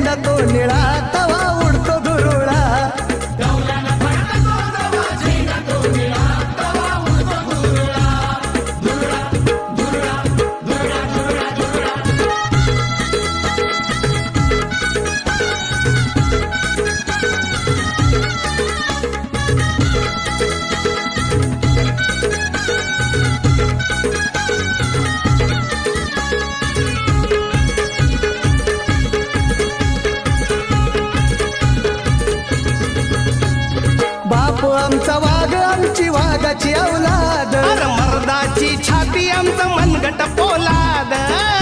झेंडा तो निळा तवा उडतो धुरुळा बाप आमचा वाघ आमची वाघाची औलाद अरे मर्दाची छाती आमचं मनगट पोलाद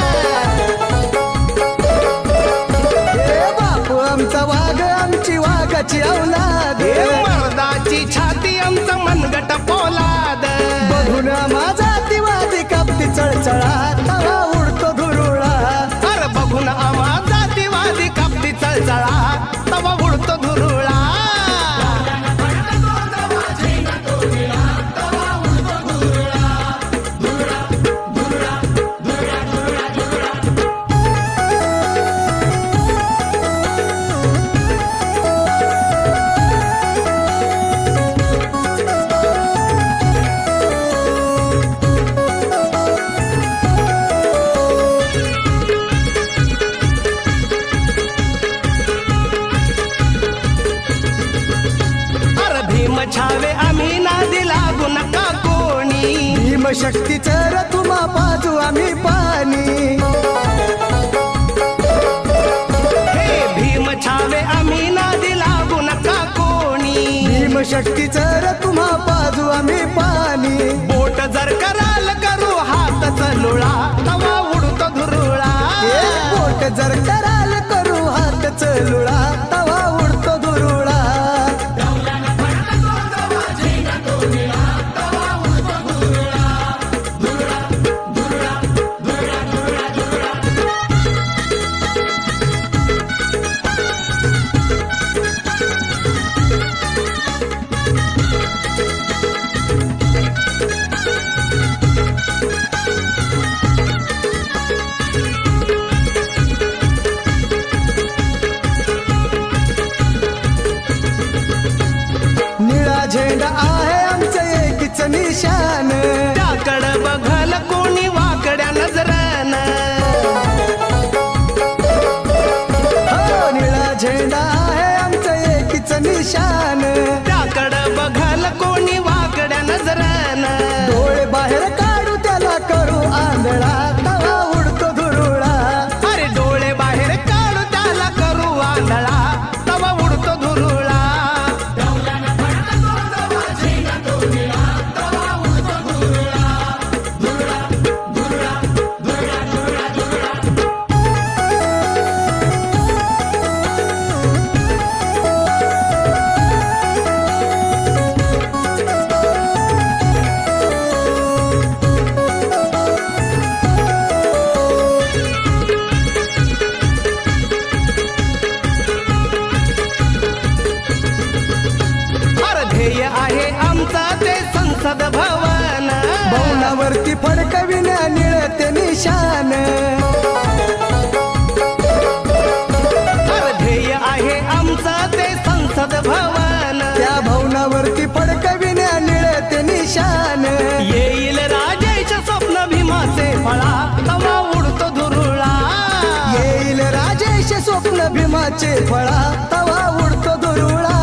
बाप आमचा वाघ आमची वाघाची औलाद मर्दाची छाती आमचं मनगट पोलाद बघून माझा दिवादी कापती चळचळा तवा उडतो धुरुळा अरे बघून आम्हा जातीवादी कापती चळचळा तवा उडतो धुरुळा छावे आम्ही नादी लागू नका कोणी भीमशक्तीचं रथुमा पाजू आम्ही पाणी हे भीम छावे आम्ही नादी लागू नका कोणी भीमशक्तीचं रथुमा पाजू आम्ही पाणी बोट जर कराल करू हात चलुळा तवा उडतो धुरुळा बोट जर कराल करू हात चलुळा तवा उडतो धुरुळा झेंडा आहे आमचं एकीच निशान त्याकडं बघल कोणी वाकड्या नजरान निळा झेंडा आहे आमचं एकीच निशान त्याकडं बघल कोणी वाकड्या नजरान डोळे बाहेर काढू त्याला करू आंधळा तवा उडतो धुरुळा अरे डोळे बाहेर काढू त्याला करू आंधळा तवा उडतो धुरुळा आहे आमचा ते संसद भवन भवनावरती फडकविण्या निळते निशान ध्येय आहे आमचं ते संसद भवन त्या भवनावरती फडकविण्या निळते निशान येईल राजेश स्वप्न भीमाचे फळा तवा उडतो धुरुळा येईल राजेश स्वप्न भीमाचे फळा तवा उडतो धुरुळा